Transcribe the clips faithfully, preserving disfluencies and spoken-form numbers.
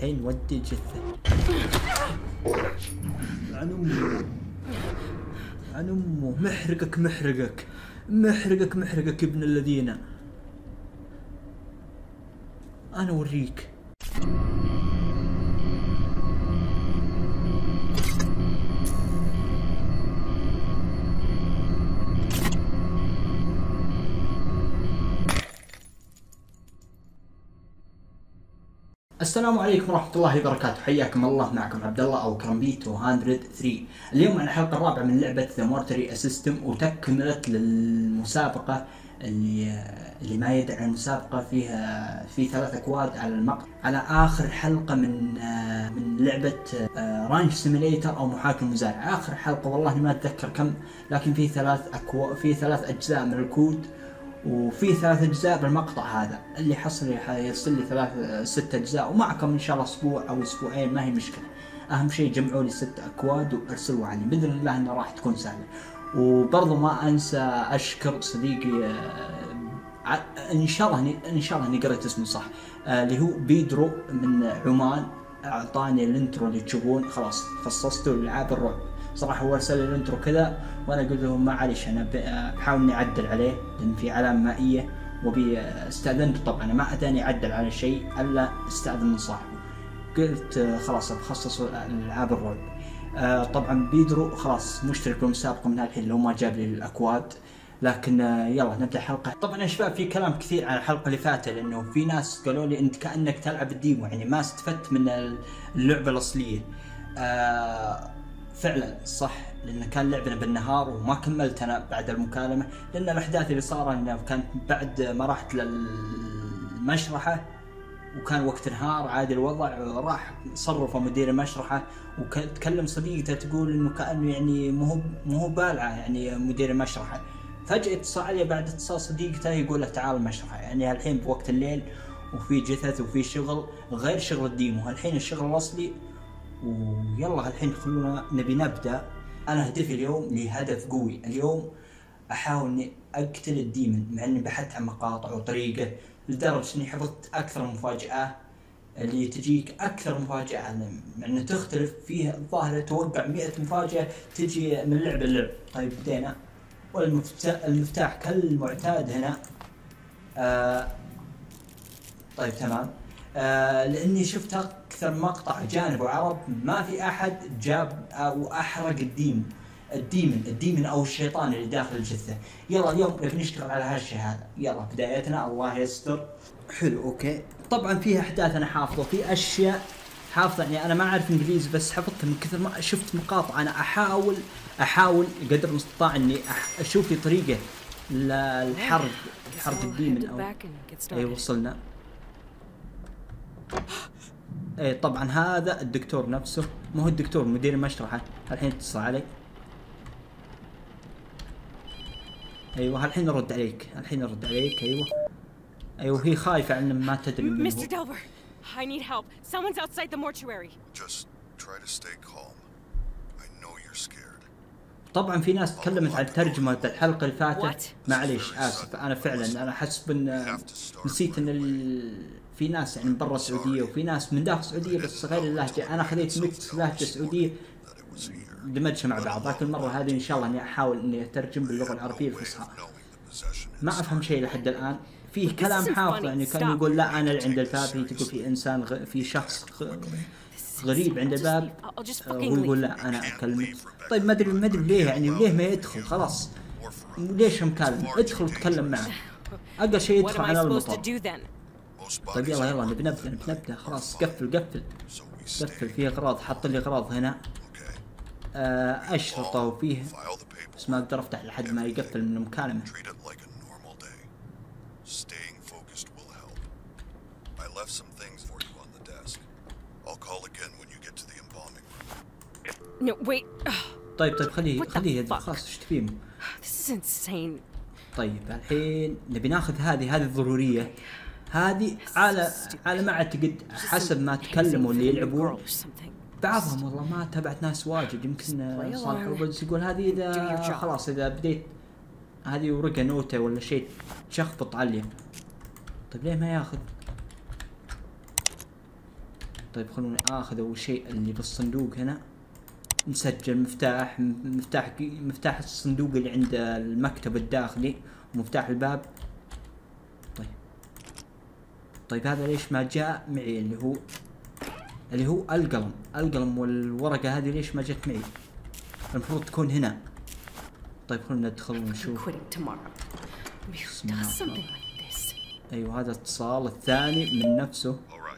الحين ودي جثة. عن امه عن امه محرقك محرقك محرقك محرقك ابن الذين. انا اوريك. السلام عليكم ورحمة الله وبركاته، حياكم الله. معكم عبد الله أو كرمبيتو مئة وثلاثة. اليوم عن الحلقة الرابعة من لعبة ذا مورتري اسيستم، وتكملت للمسابقة اللي اللي ما يدعي المسابقة فيها في ثلاث أكواد على المقطع، على آخر حلقة من من لعبة رانش سيميليتر أو محاكم مزارع. آخر حلقة والله ما أتذكر كم، لكن في ثلاث أكواد، في ثلاث أجزاء من الكود، وفي ثلاث اجزاء بالمقطع هذا اللي حصل يصل لي ثلاث ست اجزاء، ومعكم ان شاء الله اسبوع او اسبوعين ما هي مشكله. اهم شيء جمعوا لي ست اكواد وارسلوا عني، باذن الله انها راح تكون سهله. وبرضه ما انسى اشكر صديقي ان شاء الله ان شاء الله اني قريت اسمه صح، اللي هو بيدرو من عمان. اعطاني الانترو اللي تشوفون، خلاص خصصته لالعاب الرعب. صراحه هو ارسل لي الانترو كذا وانا قلت له معليش انا بحاول اني اعدل عليه لان في علامه مائيه، وبي استاذنته طبعا. انا ما اتاني اعدل على شيء الا استاذن من صاحبه. قلت خلاص بخصص العاب الرعب. آه طبعا بيدرو خلاص مشترك بالمسابقه من الحين لو ما جاب لي الاكواد. لكن يلا نبدا الحلقه. طبعا يا شباب في كلام كثير عن الحلقه اللي فاتت، لانه في ناس قالوا لي انت كانك تلعب الديمو، يعني ما استفدت من اللعبه الاصليه. آه فعلا صح، لان كان لعبنا بالنهار وما كملت انا بعد المكالمه، لان الاحداث اللي صار انه كانت بعد ما رحت للمشرحه وكان وقت نهار عادي الوضع. راح صرفه مدير المشرحه وتكلم صديقته تقول انه كانه يعني مو مو بالعه يعني مدير المشرحه. فجاه اتصل علي بعد اتصال صديقته يقول له تعال المشرحه، يعني الحين بوقت الليل وفي جثث وفي شغل غير شغل الديمو، الحين الشغل الاصلي. ويلا الحين خلونا نبي نبدا. انا هدفي اليوم لهدف قوي، اليوم احاول اني اقتل الديمن، مع اني بحثت عن مقاطع وطريقه لدرجه اني حفظت اكثر مفاجاه اللي تجيك اكثر مفاجاه، مع انه تختلف فيها الظاهر اتوقع مئة مفاجاه تجي من لعبه للعب. طيب بدينا، والمفتاح المفتاح كالمعتاد هنا. آه طيب تمام. آه لاني شفت اكثر مقطع جانب وعرب ما في احد جاب او احرق الديم الديمن الديمن او الشيطان اللي داخل الجثه. يلا اليوم نبي نشتغل على هالشيء هذا. يلا بدايتنا الله يستر. حلو اوكي. طبعا في احداث انا حافظه، في اشياء حافظه، يعني انا ما اعرف انجليزي بس حفظتها من كثر ما شفت مقاطع. انا احاول احاول قدر المستطاع اني اشوف لي طريقه للحرق حرق الديمن. او اي وصلنا. اي طبعا هذا الدكتور نفسه، مو هو الدكتور مدير المشرحه. الحين اتصل علي. ايوه الحين ارد عليك، الحين ارد عليك. ايوه ايوه هي خايفه عن ما تدري من مستر ديلفر I need help. Someone's outside the mortuary. Just try to stay calm. I know you're scared. طبعا في ناس تكلمت عن ترجمة الحلقة اللي فاتت. معليش اسف، انا فعلا انا حسب ان نسيت ان ال... في ناس يعني من برا السعودية وفي ناس من داخل السعودية بس غير اللهجة. انا خذيت ميكس لهجة سعودية دمجها مع بعض، لكن المرة هذه ان شاء الله اني احاول اني اترجم باللغة العربية الفصحى. ما افهم شيء لحد الان. فيه كلام حافظ يعني كان يقول لا انا اللي عند الباب، هي تقول في انسان غ... في شخص غ... غريب عند الباب، ويقول لا انا اكلمك. طيب ما ادري ما ادري ليه يعني ليه ما يدخل خلاص، ليش مكلم؟ ادخل وتكلم معه، اقل شيء يدخل على المطار. طيب يلا يلا نبي نبدا نبي نبدا خلاص. قفل قفل قفل. فيه اغراض، حط لي اغراض هنا. آه اشرطه وفيه بس ما اقدر افتح لحد ما يقفل من المكالمه. Staying focused will help. I left some things for you on the desk. I'll call again when you get to the embalming room. No, wait. طيب طيب خليه خليه يدخل خلاص. ايش تبين؟ This is insane. طيب الحين نبي ناخذ هذه هذه الضرورية. هذه على على ما اعتقد حسب ما تكلموا اللي يلعبون بعضهم، والله ما تابعت ناس واجد. يمكن صالح روبرتس يقول هذه اذا خلاص اذا بديت هذه ورقة نوتة ولا شيء تشخبط عليه. طيب ليه ما ياخذ؟ طيب خلوني اخذ اول شيء اللي بالصندوق هنا. نسجل مفتاح مفتاح مفتاح الصندوق اللي عند المكتب الداخلي ومفتاح الباب. طيب طيب هذا ليش ما جاء معي اللي هو اللي هو القلم القلم والورقة هذه ليش ما جت معي؟ المفروض تكون هنا. طيب خلونا ندخل ونشوف. بسم الله الرحمن الرحيم. ايوه هذا اتصال الثاني من نفسه.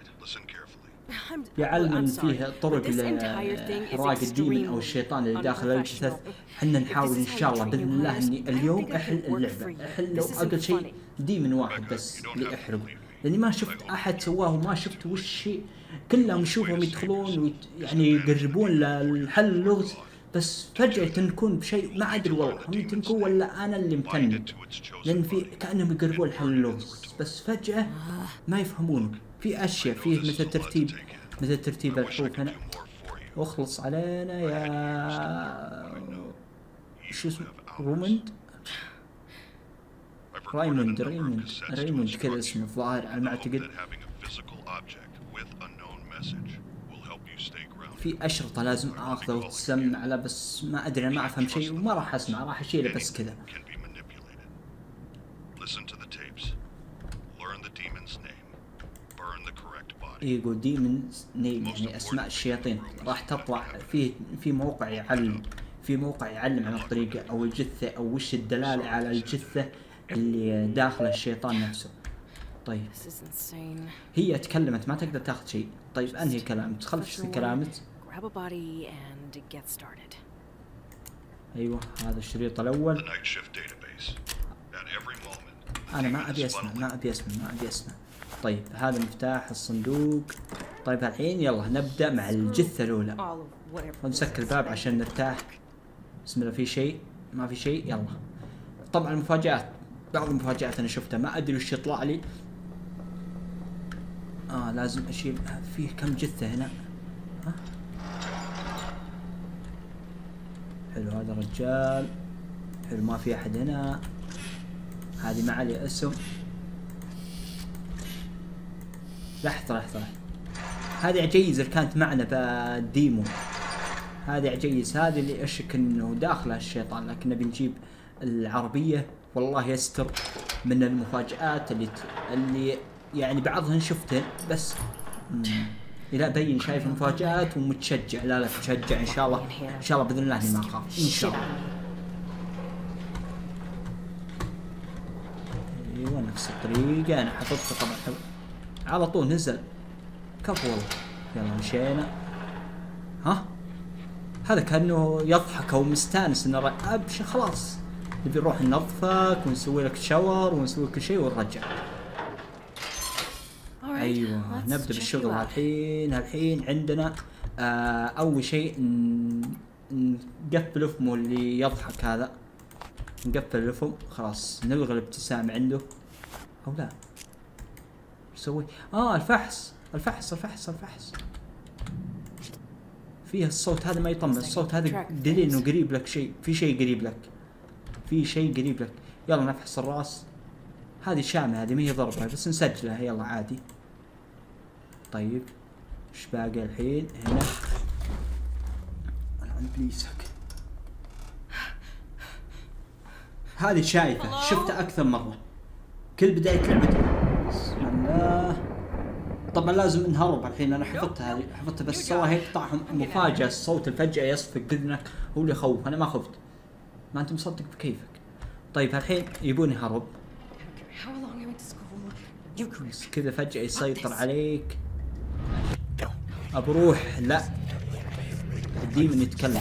يعلم فيه طرق لإحراق الديمن أو الشيطان اللي داخل الجثث. حنا نحاول إن شاء الله بإذن الله إني اليوم أحل اللعبة، أحل لو أقل شيء ديمن واحد بس اللي أحرقه، لأني ما شفت أحد سواه وما شفت وش شيء. كلهم نشوفهم يدخلون ويعني يقربون للحل اللغز، بس فجأة نكون بشيء ما أدري والله هم تنكون ولا أنا اللي متنك، لأن في كأنهم يقربون لحل اللغز بس فجأة ما يفهمون. في أشياء فيه مثل ترتيب مثل ترتيب الحروف هنا. واخلص علينا يا شو اسمه رومند رايموند ريموند ريموند كذا اسمه الظاهر على ما أعتقد. في أشرطة لازم أخذها وتسمع له، بس ما أدري ما أفهم شيء وما راح أسمع، راح أشيله بس كذا. يقول ديمونز نيم يعني أسماء الشياطين، راح تطلع في في موقع يعلم في موقع يعلم عن الطريقة أو الجثة أو وش الدلالة على الجثة اللي داخل الشيطان نفسه. طيب هي تكلمت ما تقدر تاخذ شيء. طيب أنهي كلام تخلص في كلامك. أيوة هذا الشريط الأول. أنا ما أبي أسمع ما أبي أسمع ما أبي أسمع. طيب هذا مفتاح الصندوق. طيب الحين يلا نبدأ مع الجثة الأولى. ونسكر الباب عشان نرتاح. بسم الله. في شيء؟ ما في شيء. يلا. طبعا المفاجآت، بعض المفاجآت أنا شفتها ما أدري وش يطلع لي. آه لازم أشيل. فيه كم جثة هنا؟ ها؟ حلو هذا رجال. حلو ما في أحد هنا. هذه ما عليه اسم. لحظة لحظة هذه عجيز اللي كانت معنا بالديمو. هذه عجيز هذه اللي أشك إنه داخلها الشيطان، لكن نبي نجيب العربية. والله يستر من المفاجآت اللي ت... اللي يعني بعضهن شفتهن بس لا بين شايف المفاجآت ومتشجع. لا لا تشجع إن شاء الله إن شاء الله بإذن الله إني ما أخاف إن شاء الله. أيوة نفس الطريقة أنا حفظتها طبعا حب. على طول نزل كفو والله. يلا مشينا. ها هذا كأنه يضحك أو مستانس إنه أبش خلاص نبي نروح ننظفك ونسوي لك شاور ونسوي كل شيء ونرجع. أيوة نبدأ بالشغل الحين. الحين عندنا آه أول شيء نقفل فمه اللي يضحك هذا. نقفل الفم خلاص نلغي الابتسامة عنده أو لا سوي. اه الفحص الفحص الفحص الفحص فيه الصوت هذا ما يطمن. الصوت هذا دليل انه قريب لك شيء. في شيء قريب لك في شيء قريب لك. يلا نفحص الراس. هذه شامة هذه ما هي ضربة بس نسجلها يلا عادي. طيب ايش باقي الحين هنا؟ العن بليسك. هذه شايفة شفتها أكثر مرة كل بداية لعبة. بسم الله. طبعا لازم نهرب الحين. انا حفظتها هذه حفظتها بس سوا هيك طاحهم مفاجأة. الصوت الفجأة يصفق اذنك هو اللي يخوف. انا ما خفت. ما انت مصدق بكيفك. طيب الحين يبوني هرب كذا فجأة يسيطر عليك. بروح لا الديمن يتكلم.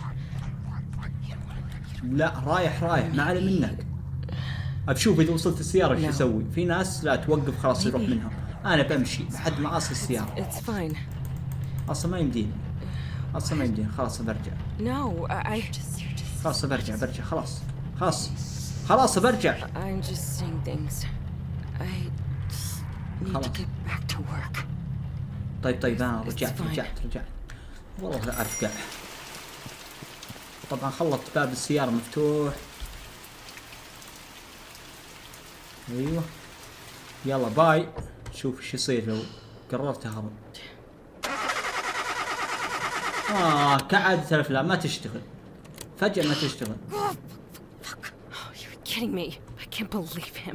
لا رايح رايح ما علي منك. بشوف اذا وصلت السيارة ايش يسوي. في ناس لا توقف خلاص يروح منها. انا بمشي لحد ما اصل السيارة. اصلا ما يمديني اصلا ما يمديني. خلاص برجع. خلاص برجع برجع خلاص خلاص خلاص برجع. خلاص. طيب طيب انا رجعت رجعت رجعت والله لا ارجع. طبعا خلط باب السيارة مفتوح. ايوه يلا باي. شوف ايش يصير لو قررت اهرب. اه كعادة الافلام ما تشتغل، فجأة ما تشتغل. Oh, you're kidding me. I can't believe him.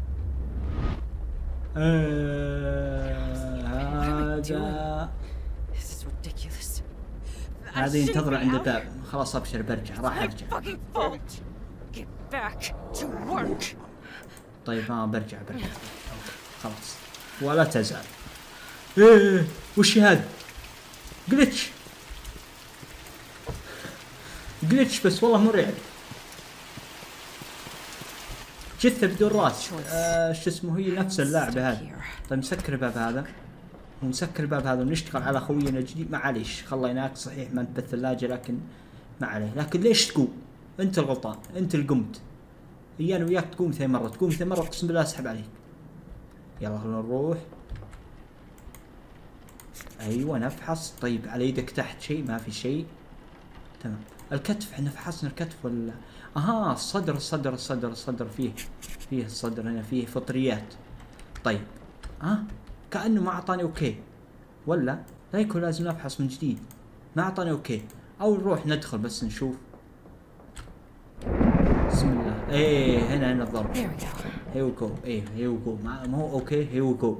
آه هذا This is ridiculous. I هذا shouldn't ينتظر be عند out. الباب. خلاص ابشر برجع، راح My ارجع. fucking fault. Get back to work. طيب ها برجع برجع خلاص ولا تزال. ايه وش هذا؟ جلتش جلتش بس والله مرعب. جثة بدون راس. آه شو اسمه هي نفس اللاعبة هذه. طيب نسكر الباب هذا ونسكر الباب هذا ونشتغل على خوينا الجديد. معليش خليناك صحيح ما انت بالثلاجة لكن ما عليه. لكن ليش تقوم؟ انت الغلطان، انت اللي قمت. ايانا وياك تقوم ثاني مرة، تقوم ثاني مرة اقسم بالله اسحب عليك. يلا خلينا نروح. ايوه نفحص. طيب على يدك تحت شيء؟ ما في شيء. تمام. الكتف احنا فحصنا الكتف ولا؟ اها الصدر الصدر الصدر الصدر فيه فيه الصدر هنا فيه فطريات. طيب ها أه؟ كأنه ما اعطاني اوكي ولا لا يكون لازم نفحص من جديد. ما اعطاني اوكي او نروح ندخل بس نشوف. بسم الله. ايه هنا هنا الضرب. هيو جو. ايه هيو جو ما هو اوكي هيو جو.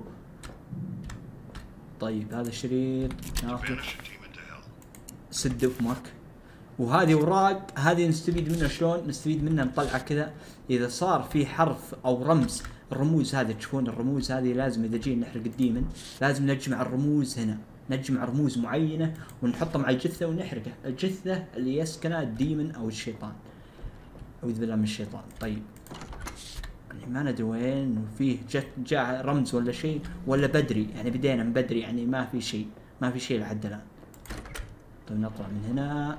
طيب هذا الشريط ناخذ. سد فمك. وهذه اوراق هذه نستفيد منها شلون؟ نستفيد منها نطلعها كذا. اذا صار في حرف او رمز، الرموز هذه تشوفون الرموز هذه لازم اذا جينا نحرق الديمن لازم نجمع الرموز هنا، نجمع رموز معينة ونحطها مع الجثة ونحرقها. الجثة اللي يسكنها الديمن او الشيطان. أعوذ بالله من الشيطان. طيب يعني ما ندري وين وفيه جت جاء رمز ولا شيء ولا بدري يعني بدينا من بدري يعني ما في شيء ما في شيء لحد الآن. طيب نطلع من هنا.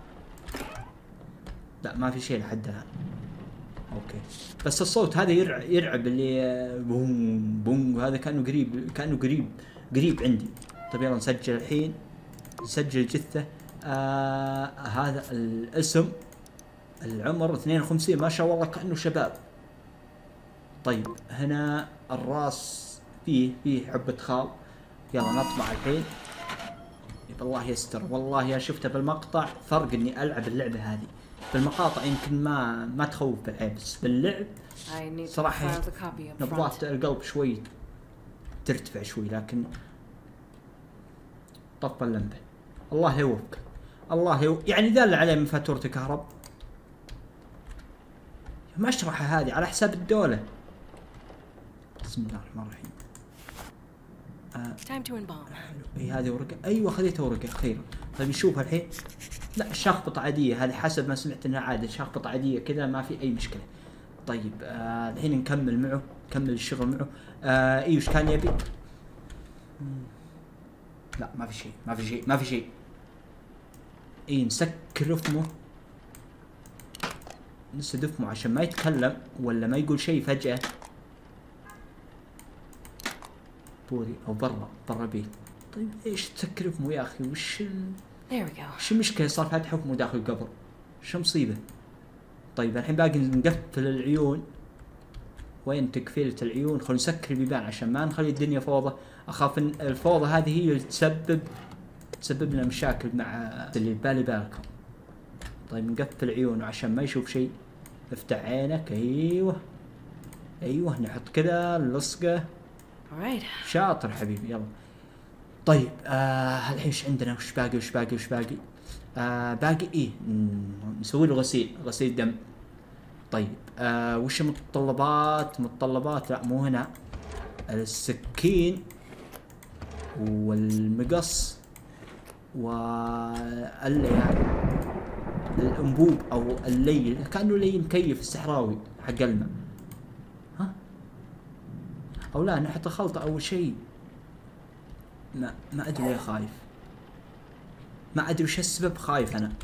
لا ما في شيء لحد الآن. أوكي بس الصوت هذا يرعب, يرعب اللي بوم بوم هذا كأنه قريب كأنه قريب قريب عندي. طيب يلا نسجل الحين. نسجل الجثة. آه هذا الاسم العمر اثنين وخمسين ما شاء الله كأنه شباب. طيب هنا الراس فيه فيه حبة خال. يلا نطلع الحين. يبقى الله يستر. والله يا شفتها بالمقطع فرق اني العب اللعبة هذه. بالمقاطع يمكن ما ما تخوف بالعيب بس باللعب صراحة نبضات القلب شوي ترتفع شوي. لكن طفى اللمبة. الله يوفقك. الله يو... يعني دال عليه من فاتورة الكهرب. مشرحة هذه على حساب الدولة. بسم الله الرحمن الرحيم. آه. اي هذه ورقة. ايوه خذيتها ورقة خير. طيب نشوفها الحين. لا شخبطة عادية هذه حسب ما سمعت انها عادة شخبطة عادية كذا ما في اي مشكلة. طيب آه الحين نكمل معه نكمل الشغل معه. آه اي وش كان يبي؟ لا ما في شيء ما في شيء ما في شيء. اي نسكر فمه نسد فمه عشان ما يتكلم ولا ما يقول شيء فجأة. بوري او برا برا البيت. طيب ايش تسكر فمه يا اخي؟ وش ال... وش المشكلة صار فاتح فمه داخل القبر؟ شو مصيبة؟ طيب الحين باقي نقفل العيون. وين تقفيلة العيون؟ خلينا نسكر البيبان عشان ما نخلي الدنيا فوضى. اخاف ان الفوضى هذه هي اللي تسبب تسبب لنا مشاكل مع اللي بالي بالكم. طيب نقفل عيونه عشان ما يشوف شيء. افتح عينك. ايوه ايوه نحط كذا اللصقة. شاطر حبيبي يلا. طيب آه الحين ايش عندنا؟ وش باقي وش باقي وش باقي؟ آه باقي ايه نسوي له غسيل غسيل دم. طيب آه وش متطلبات؟ متطلبات لا مو هنا. السكين والمقص وال يعني الانبوب او الليل كانه لي مكيف الصحراوي حق الماء. ها او لا نحط خلطه اول شيء. ما ما ادري ليه خايف. ما ادري وش السبب خايف انا.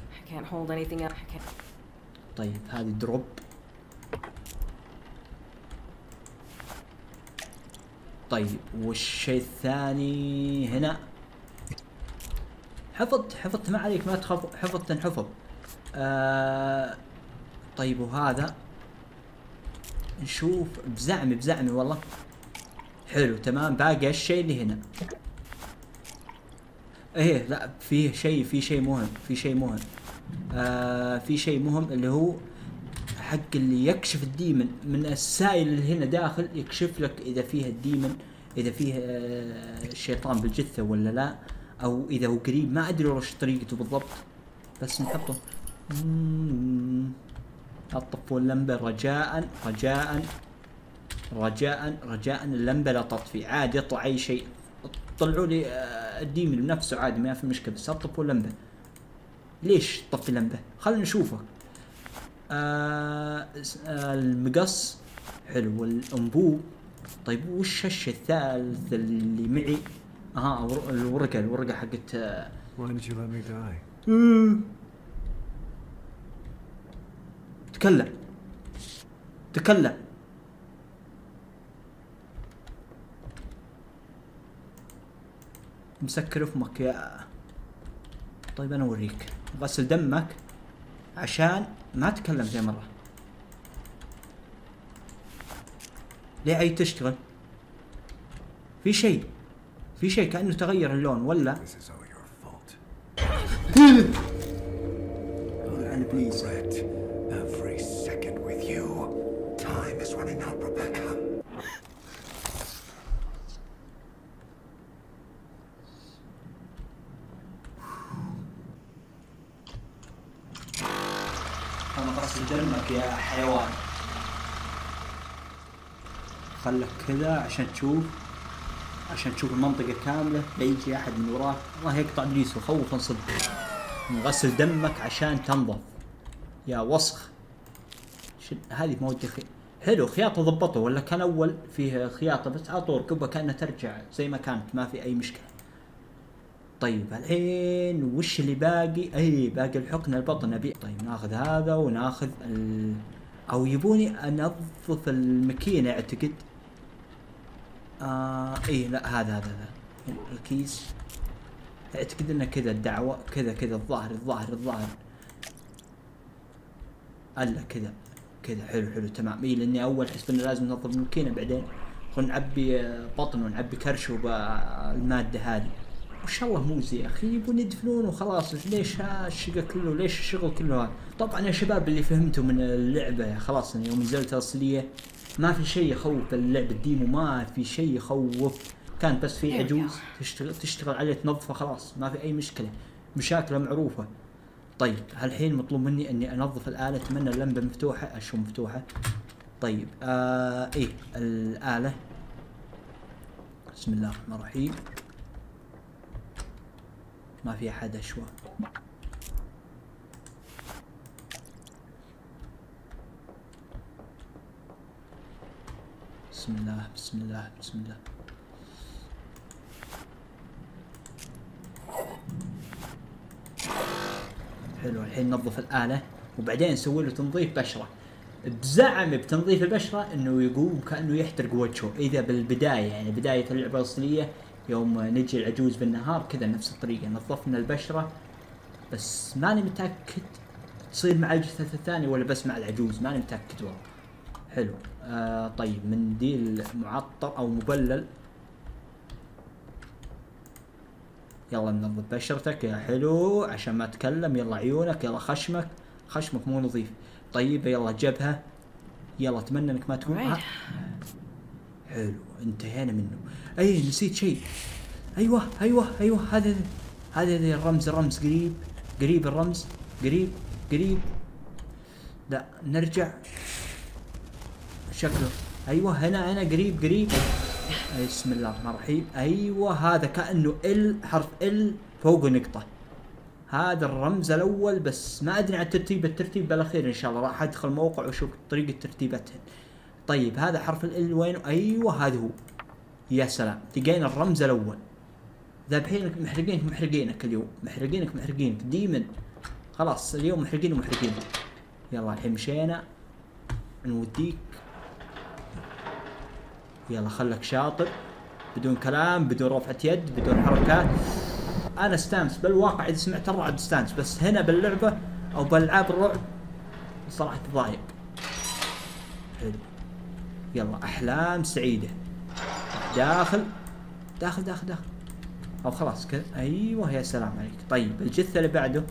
طيب هذه دروب. طيب والشيء الثاني هنا حفظت حفظت ما عليك ما تخاف. حفظت انحفظ. آه طيب وهذا نشوف بزعمي بزعمي والله حلو تمام. باقي الشيء اللي هنا. ايه لا فيه شيء في شيء مهم في شيء مهم آه في شيء مهم اللي هو حق اللي يكشف الديمن من السائل اللي هنا داخل، يكشف لك اذا فيه الديمن، اذا فيه آه الشيطان بالجثة ولا لا، او اذا هو قريب. ما ادري وش طريقته بالضبط، بس نحطه. اطفوا اللمبة رجاء رجاء رجاء رجاء. اللمبة لا تطفي، عادي يطلع اي شيء. طلعوا لي آه الديمن بنفسه عادي ما في مشكلة، بس اطفوا اللمبة. ليش طفي اللمبة؟ خلينا نشوفه. آه المقص حلو والانبوب. طيب وش هالشيء الثالث اللي معي؟ اه الورقة الورقة حقت آه Why did you let me die? تكلم تكلم. مسكر فمك يا. طيب انا اوريك. غسل دمك عشان ما تكلم زي مرة. ليه عيد تشتغل؟ في شيء في شيء كأنه تغير اللون ولا؟ This is all your fault. أنا بليز. Regret every second with you. Time is running out, Rebecca. أنا غسل دمك يا حيوان. خلك كذا عشان تشوف عشان تشوف المنطقة كاملة. لا يجي أحد من وراك. الله يقطع إبليس وخوف صدق. غسل دمك عشان تنظف يا وسخ. هذه مواد خي... حلو خياطة ضبطه ولا كان أول فيه خياطة بس على طول كبه كأنها ترجع زي ما كانت ما في أي مشكلة. طيب الحين وش اللي باقي؟ أي باقي الحقن البطن أبي. طيب ناخذ هذا وناخذ ال... أو يبوني أنظف الماكينة أعتقد. آه إيه لا هذا هذا هذا الكيس. أعتقد إنه كذا الدعوة كذا كذا الظاهر الظاهر الظاهر ألا كذا كذا. حلو حلو تمام. إيه لأني أول حسب إنه لازم ننظف الماكينة بعدين نعبي بطن ونعبي كرش وبالمادة هذه. وش الله موزي يا أخي يبون يدفنون وخلاص. ليش هالشقة كله؟ ليش الشغل كله هذا؟ طبعا يا شباب اللي فهمتوا من اللعبة خلاص إن يوم نزلت أصلية ما في شيء يخوف. اللعبة الديمو ما في شيء يخوف. كان بس في عجوز تشتغل تشتغل عليه تنظفه خلاص ما في أي مشكلة. مشاكله معروفة. طيب هالحين مطلوب مني إني أنظف الآلة. أتمنى اللمبة مفتوحة. أشو مفتوحة. طيب آه إيه الآلة. بسم الله الرحمن الرحيم. ما في أحد أشوى. بسم الله بسم الله بسم الله. حلو الحين ننظف الآلة وبعدين نسوي له تنظيف بشرة. بزعم بتنظيف البشرة انه يقوم كأنه يحترق وجهه. اذا بالبداية يعني بداية اللعبة الأصلية يوم نجي العجوز بالنهار كذا نفس الطريقة نظفنا البشرة. بس ماني متأكد تصير مع الجثة الثانية ولا بس مع العجوز. ماني متأكد والله. حلو آه طيب منديل معطر او مبلل. يلا ننظف بشرتك يا حلو عشان ما تكلم. يلا عيونك. يلا خشمك. خشمك مو نظيف. طيب يلا جبهة. يلا اتمنى انك ما تكون ها. حلو انتهينا منه. اي نسيت شيء. ايوه ايوه ايوه هذا هذا الرمز. الرمز قريب قريب الرمز قريب قريب. لا نرجع شكله. ايوه هنا هنا قريب قريب. بسم الله الرحمن الرحيم. ايوه هذا كأنه ال حرف ال فوق نقطة. هذا الرمز الاول بس ما ادري عن الترتيب. الترتيب بالاخير ان شاء الله راح ادخل موقع واشوف طريقة ترتيباتهن. طيب هذا حرف ال وينه؟ ايوه هذا هو. يا سلام لقينا الرمز الاول. ذابحينك محرقينك محرقينك اليوم. محرقينك محرقينك ديمن. خلاص اليوم محرقين ومحرقين. يلا الحين مشينا نوديك. يلا خلك شاطر بدون كلام بدون رفعة يد بدون حركات. انا استانس بالواقع اذا سمعت الرعب استانس بس هنا باللعبة او بالالعاب الرعب صراحة تضايق. حلو يلا احلام سعيدة. داخل داخل داخل داخل. او خلاص كذا. ايوه يا سلام عليك. طيب الجثة اللي بعده.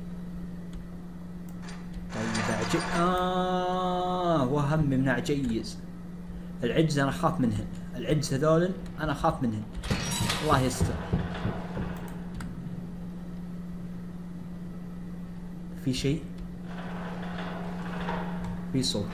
طيب عجز. اه وهم من عجيز. العجز انا اخاف منهن، العجز هذول انا اخاف منهن. الله يستر. في شيء، في صوت.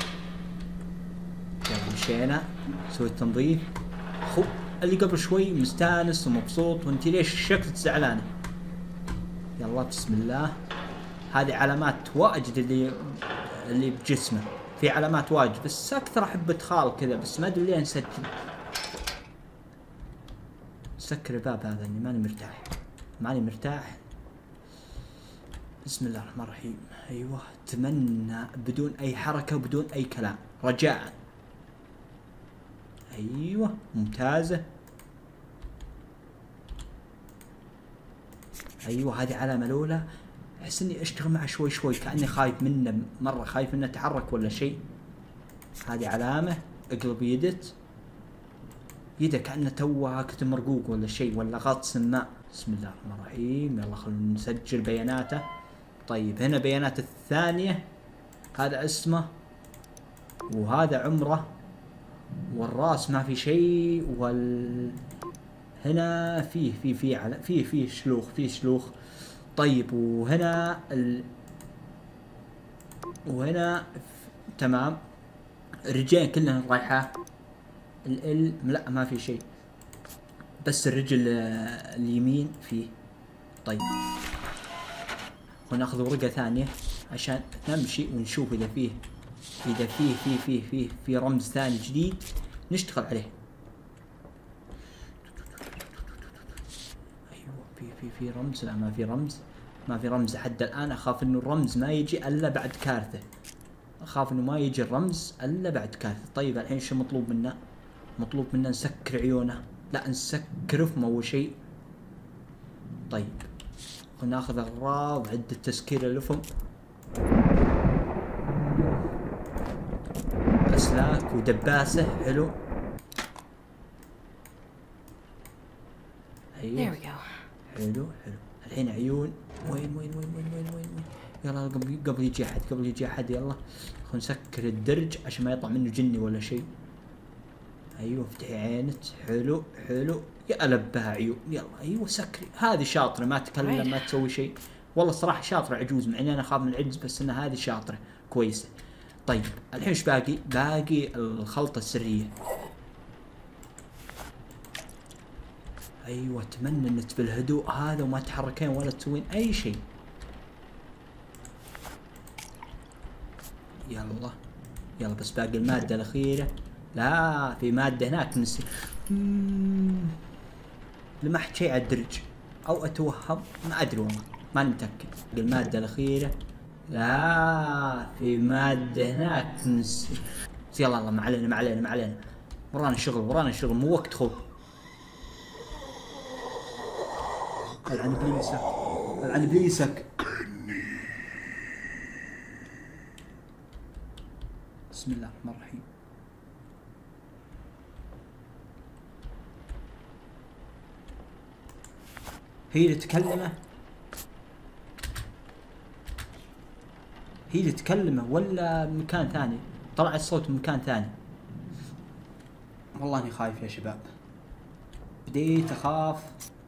يلا مشينا سوي التنظيف. خو اللي قبل شوي مستانس ومبسوط، وانت ليش شكلك زعلانه؟ يلا بسم الله. هذه علامات واجد اللي اللي بجسمه، في علامات واجد، بس اكثر احب ادخال كذا، بس ما ادري ليه نسجل. سكر الباب هذا اني ماني مرتاح، ماني مرتاح. بسم الله الرحمن الرحيم. ايوه اتمنى بدون اي حركة وبدون اي كلام رجاء. ايوه ممتازة. ايوه هذه علامة الاولى. احس اني اشتغل معه شوي شوي، كأني خايف منه مرة، خايف انه يتحرك ولا شيء. هذه علامة. اقلب يدت، يده كأنه توها كنت مرقوق ولا شيء، ولا غطس ماء. بسم الله الرحمن الرحيم. يلا خلونا نسجل بياناته. طيب هنا بيانات الثانية، هذا اسمه وهذا عمره، والراس ما في شيء، وال هنا فيه فيه فيه على فيه فيه شلوخ، فيه شلوخ. طيب وهنا ال... وهنا ف... تمام. الرجلين كلهن رايحة. ال ال لا ما في شيء، بس الرجل اليمين فيه. طيب وناخذ ورقة ثانية عشان نمشي ونشوف إذا فيه إذا فيه فيه فيه فيه في رمز ثاني جديد نشتغل عليه. أيوة في في في رمز. لا ما في رمز، ما في رمز لحد الآن. أخاف إنه الرمز ما يجي إلا بعد كارثة، أخاف إنه ما يجي الرمز إلا بعد كارثة. طيب الحين شو مطلوب منا؟ مطلوب منا نسكر عيونه. لا نسكر فمه أول شيء. طيب وناخذ اغراض عدة تسكير الفم، اسلاك ودباسة. حلو. ايوه حلو حلو. الحين عيون. وين وين وين وين وين وين وين يلا قبل قبل يجي احد، قبل يجي احد. يلا خلينا نسكر الدرج عشان ما يطلع منه جني ولا شيء. ايوه افتحي عينك. حلو حلو. يا لبها عيون. يلا ايوه سكري. هذه شاطره، ما تكلم ما تسوي شيء. والله الصراحه شاطره عجوز، مع اني انا اخاف من العجز، بس انها هذه شاطره كويسه. طيب الحين ايش باقي؟ باقي الخلطه السريه. ايوه اتمنى انك بالهدوء هذا وما تتحركين ولا تسوين اي شيء. يلا يلا بس باقي الماده الاخيره. لا في مادة هناك نسي. لمحت شيء على الدرج او اتوهم، ما ادري والله ماني متأكد. المادة الاخيرة. لا في مادة هناك نسي. يلا الله ما علينا ما علينا ما علينا. ورانا شغل ورانا شغل، مو وقت خوف. العن ابليسك العن ابليسك. بسم الله الرحمن الرحيم. هي اللي تكلمه هي اللي تكلمه ولا مكان ثاني؟ طلع الصوت من مكان ثاني. والله اني خايف يا شباب، بديت اخاف.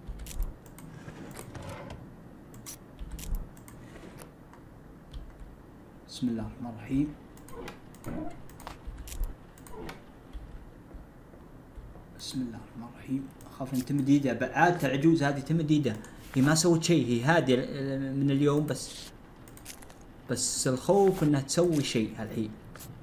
بسم الله الرحمن الرحيم. بسم الله الرحمن الرحيم. اخاف ان تمديده، عادة العجوز هذه تمديده، هي ما سوت شيء، هي هادية من اليوم، بس بس الخوف انها تسوي شيء الحين.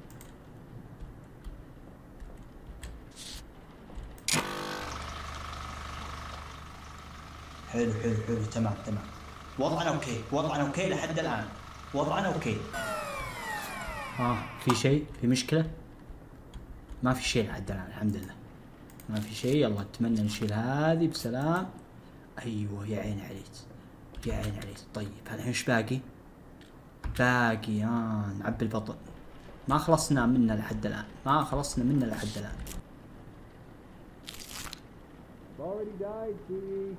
حلو حلو حلو تمام تمام. وضعنا اوكي، وضعنا اوكي لحد الان، وضعنا اوكي. ها آه في شيء؟ في مشكلة؟ ما في شيء لحد الان الحمد لله، ما في شيء. يلا اتمنى نشيل هذه بسلام. ايوه يا عيني عليك يا عيني عليك. طيب الحين ايش باقي؟ باقي اه نعبي البطن. ما خلصنا منه لحد الان، ما خلصنا منه لحد الان. already died, Kiwi.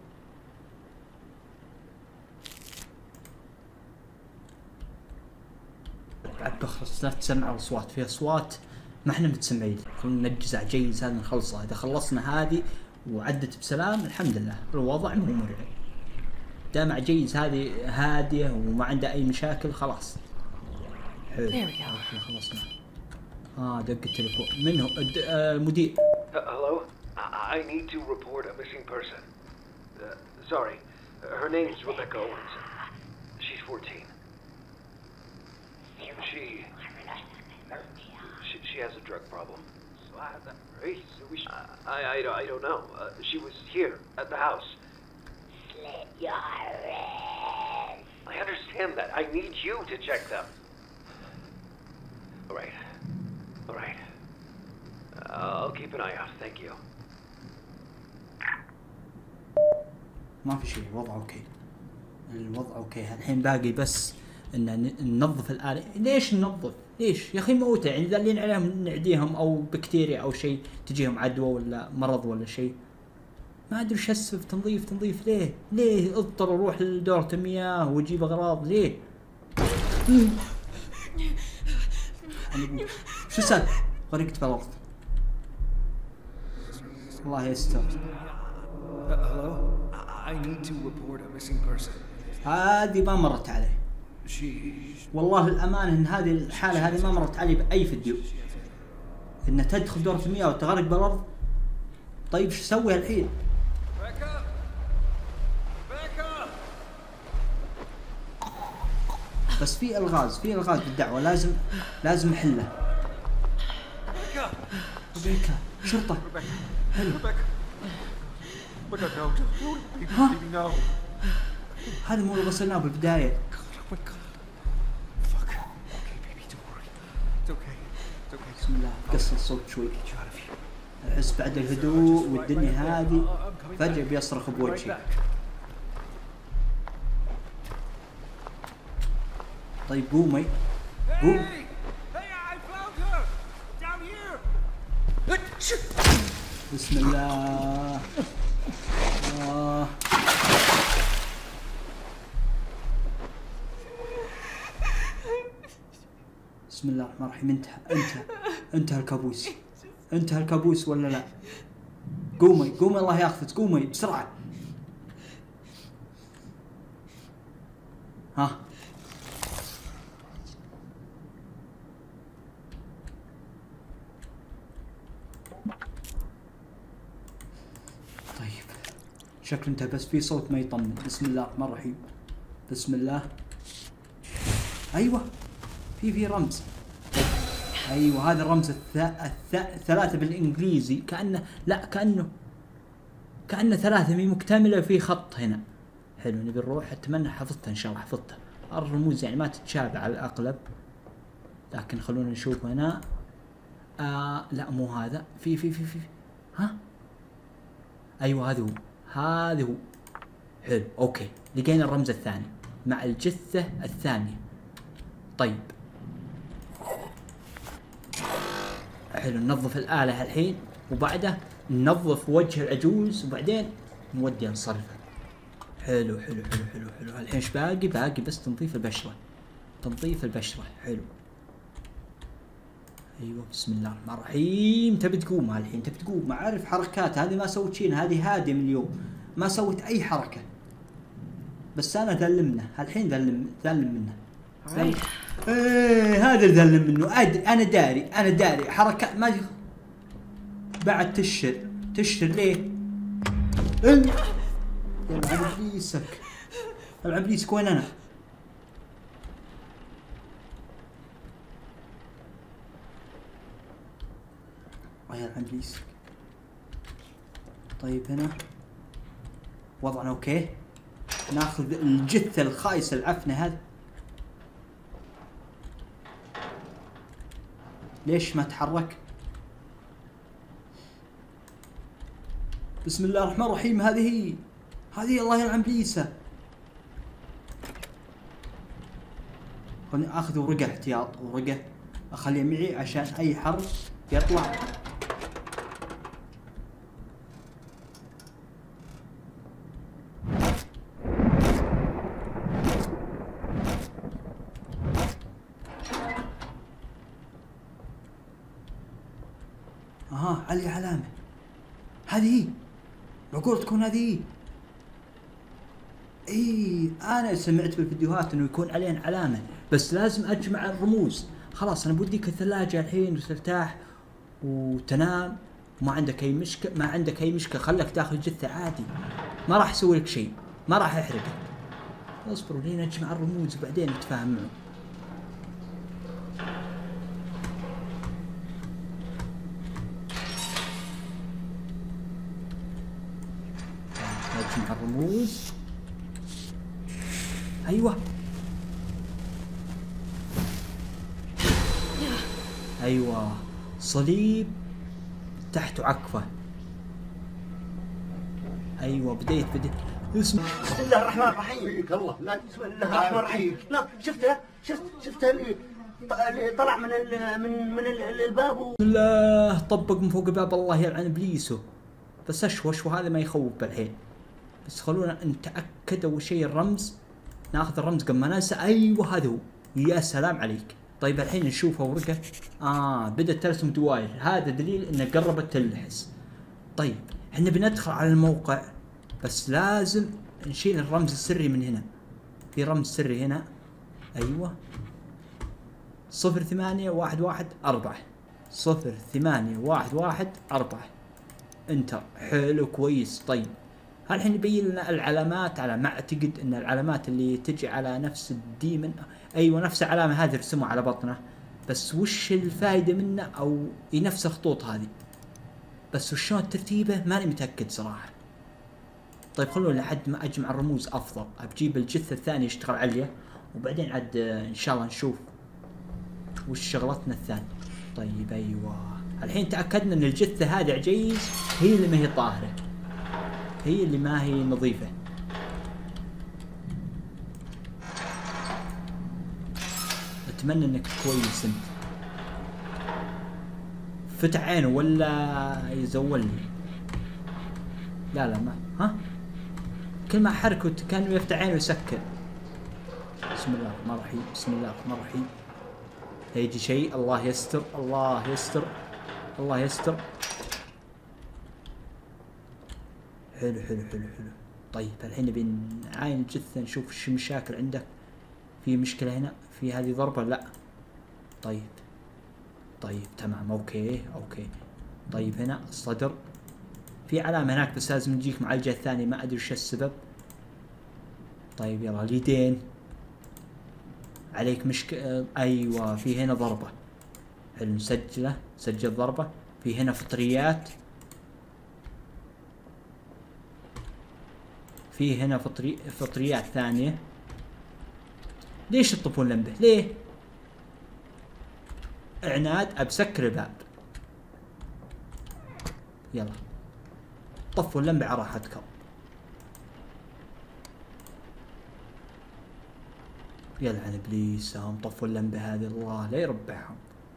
عاد بخلص لا تسمع الاصوات، في اصوات ما احنا متسمعين. خلينا ننجز على جيز هذا نخلصه. اذا خلصنا هذه وعدت بسلام الحمد لله، الوضع مو مرعب. دام على جيز هذه هاديه وما عندها اي مشاكل خلاص. حلو. اوكي خلصنا. اه دق التليفون. من هو؟ المدير. Hello? I need to report a missing person. Uh, sorry. Her name's Rebecca Owens. She's fourteen. She, she she has a drug problem. So I, so we should, I, I, I don't know. Uh, she was here at the house. Slit your wrist. I understand that. I need you to check them. All right. All right. Uh, I'll keep an eye out. Thank you. ما في شيء، الوضع اوكي. الوضع اوكي. الحين باقي بس ان ننظف الآلة. ليش ننظف؟ ليش؟ يا اخي موتة يعني دالين عليهم نعديهم او بكتيريا او شيء تجيهم عدوى ولا مرض ولا شيء. ما ادري ايش السبب. تنظيف تنظيف ليه؟ ليه اضطر اروح لدورة المياه واجيب اغراض ليه؟ شو السالفة؟ غرقت في الارض. الله يستر. Hello? I need to report a missing person. هذه ما مرت علي. She. والله الأمانة إن هذه الحالة هذه ما مرت علي بأي فيديو. إن تدخل دورة المياه وتغرق بالأرض. طيب شو أسوي الحين؟ Becca! Becca! بس في الغاز في الغاز بالدعوة لازم لازم نحله. Becca! ريبيكا شرطة. Rebecca! Rebecca! Becca, no, don't, don't leave me, baby, no. هذا مو اللي غسلناه بالبداية. Oh my God. Fuck. Okay, baby, don't worry. It's okay. It's okay. بسم الله قص الصوت شوي. Get you out of here. أحس بعد الهدوء والدنيا هذه فجأة بيصرخ بوجهي. طيب قومي قوم. Hey, I found her! Down here! بسم الله. آه. بسم الله الرحمن الرحيم. انتهى انتهى انتهى الكابوس. انتهى الكابوس ولا لا؟ قومي قومي الله ياخذك. قومي بسرعة. ها طيب شكله انتهى بس في صوت ما يطمن. بسم الله الرحمن الرحيم. بسم الله. ايوه في في رمز. ايوه هذا الرمز الث... الث... ثلاثة بالانجليزي. كأنه لا كأنه كأنه ثلاثة مي مكتملة في خط هنا. حلو نبي نروح. اتمنى حفظتها ان شاء الله حفظتها. الرموز يعني ما تتشابه على الاغلب لكن خلونا نشوف هنا. آه لا مو هذا. في في في في ها ايوه هذا هو. هذا هو. حلو اوكي لقينا الرمز الثاني مع الجثة الثانية. طيب حلو ننظف الآلة الحين وبعده ننظف وجه العجوز وبعدين نودي نصرفها. حلو حلو حلو حلو حلو. الحين ايش باقي؟ باقي بس تنظيف البشرة. تنظيف البشرة. حلو ايوه بسم الله الرحمن الرحيم. تبي تقوم الحين تبي تقوم. ما اعرف حركات هذه ما سوت شيء. هذه هادية من اليوم ما سوت اي حركة بس انا ذلمنا الحين. ذلم ذلم منه. ذلم. ايه هذا ذلم منه. أد... انا داري انا داري حركات ما ي... بعد تشر تشر ليه؟ يلعب ابليسك. يلعب ابليسك. وين انا؟ يلعب ابليسك. طيب هنا وضعنا اوكي. ناخذ الجثة الخايسة العفنة هذه. ليش ما تحرك؟ بسم الله الرحمن الرحيم. هذه هي هذه الله يلعن ابليسه. خلني اخذ ورقة احتياط. ورقة اخليها معي عشان اي حرف يطلع. اها علي علامة. هذه هي. معقول تكون هذه هي. اي انا سمعت بالفيديوهات انه يكون علينا علامة، بس لازم اجمع الرموز. خلاص انا بوديك الثلاجة الحين وترتاح وتنام وما عندك اي مشكلة، ما عندك اي مشكلة، خلك تاخذ جثة عادي، ما راح اسوي لك شيء، ما راح احرقك. اصبروا لين اجمع الرموز وبعدين نتفاهم معه. نجمع الرموز. ايوه ايوه صليب تحته عكفة. ايوه بديت بديت اسمع. بسم الله الرحمن الرحيم. الله لا بسم الله الرحمن الرحيم. لا شفته شفت شفته اللي اللي طلع من ال من من ال الباب و... بسم الله طبق من فوق باب الله يلعن ابليسه. بس اشوش وهذا ما يخوف بالحين. بس خلونا نتاكد اول شيء الرمز، ناخذ الرمز قبل ما ننسى. ايوه هذا هو. يا سلام عليك. طيب الحين نشوف ورقه. اه بدأت ترسم دواير، هذا دليل انها قربت تلحس. طيب احنا بندخل على الموقع، بس لازم نشيل الرمز السري من هنا. في رمز سري هنا. ايوه صفر ثمانية واحد واحد أربعة. صفر ثمانية واحد واحد أربعة. انتر. حلو كويس. طيب الحين يبين لنا العلامات، على ما اعتقد ان العلامات اللي تجي على نفس الديمن. ايوه نفس العلامة هذه رسمها على بطنه، بس وش الفائدة منه؟ او نفس الخطوط هذه، بس وشون ترتيبه ماني متأكد صراحة. طيب خلونا لحد ما اجمع الرموز افضل، بجيب الجثة الثانية اشتغل عليها وبعدين عاد ان شاء الله نشوف وش شغلتنا الثانية. طيب ايوه الحين تأكدنا ان الجثة هذه عجيز هي اللي ما هي طاهرة، هي اللي ما هي نظيفة. اتمنى انك كويس انت. فتح عينه ولا يزولني؟ لا لا ما ها، كل ما حركه كان يفتح عينه ويسكر. بسم الله الرحمن الرحيم. بسم الله الرحمن الرحيم. هيجي شيء. الله يستر الله يستر الله يستر. حلو حلو حلو حلو. طيب الحين نبي نعاين الجثة نشوف شو المشاكل عندك. في مشكلة هنا؟ في هذه ضربة؟ لا. طيب طيب تمام اوكي اوكي. طيب هنا الصدر في علامة هناك، بس لازم نجيك مع الجهة الثانية، ما ادري وش السبب. طيب يلا اليدين عليك مشكلة. ايوه في هنا ضربة. حلو نسجله. سجل ضربة. في هنا فطريات. في هنا فطري فطريات ثانية. ليش تطفون لمبة؟ ليه؟ عناد ابسكر الباب. يلا طفوا اللمبة على راحتكم. يلعن ابليس هم طفوا اللمبة هذه، الله لا يربحهم.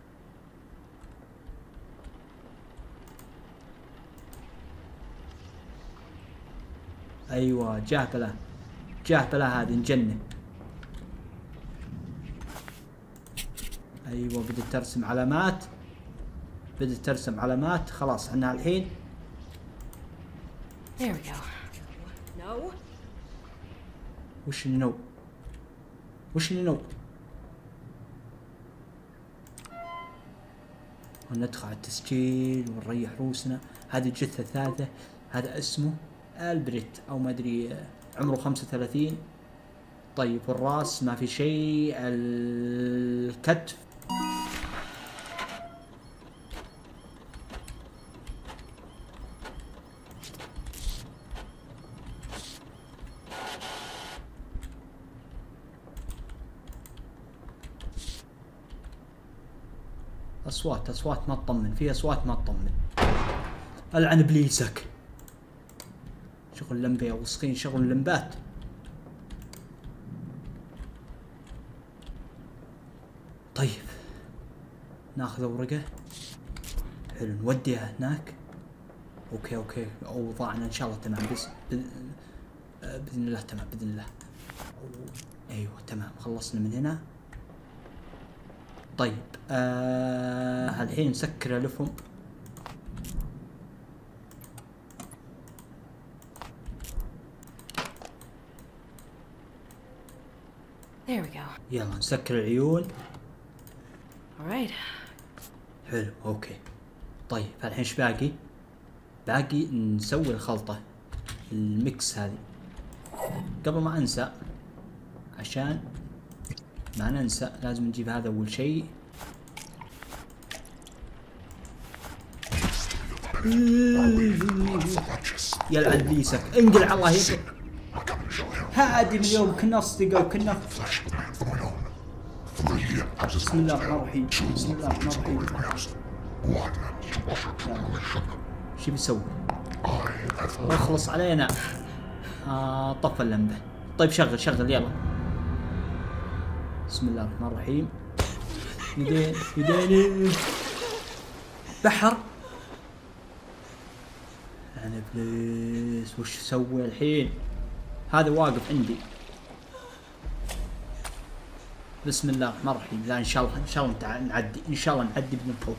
ايوه جاه بلا جاه بلا هذه نجنن. ايوه بدت ترسم علامات، بدت ترسم علامات. خلاص احنا الحين. There we go. No. وش النو؟ وش النو؟ وندخل على التسجيل ونريح روسنا. هذه الجثة الثالثة. هذا اسمه البريت او ما ادري، عمره خمسة وثلاثين. طيب والراس ما في شيء. الكتف اصوات اصوات ما تطمن، في اصوات ما تطمن. العن ابليسك. شغل لمبة يا وسخين، شغل لمبات. طيب ناخذ ورقة. حلو نوديها هناك. اوكي اوكي اوضاعنا ان شاء الله تمام. بس باذن الله تمام باذن الله. ايوه تمام خلصنا من هنا. طيب آه الحين نسكر الفهم. يلا نسكر العيون. Alright. حلو اوكي. طيب الحين ايش باقي؟ باقي نسوي الخلطة الميكس هذه. قبل ما انسى عشان ما ننسى لازم نجيب هذا اول شيء. يلعن ليسك انقلع الله يقل. هادي من اليوم كنا اصدقاء وكنا. بسم الله الرحمن الرحيم. بسم الله الرحمن الرحيم. شو بيسوي؟ اخلص علينا. آه طفى اللمبة. طيب شغل شغل يلا. بسم الله الرحمن الرحيم. يدين يديني. بحر. انا ابليس وش سوي الحين؟ هذا واقف عندي. بسم الله الرحمن الرحيم. لا ان شاء الله ان شاء الله نعدي ان شاء الله نعدي بدون خوف.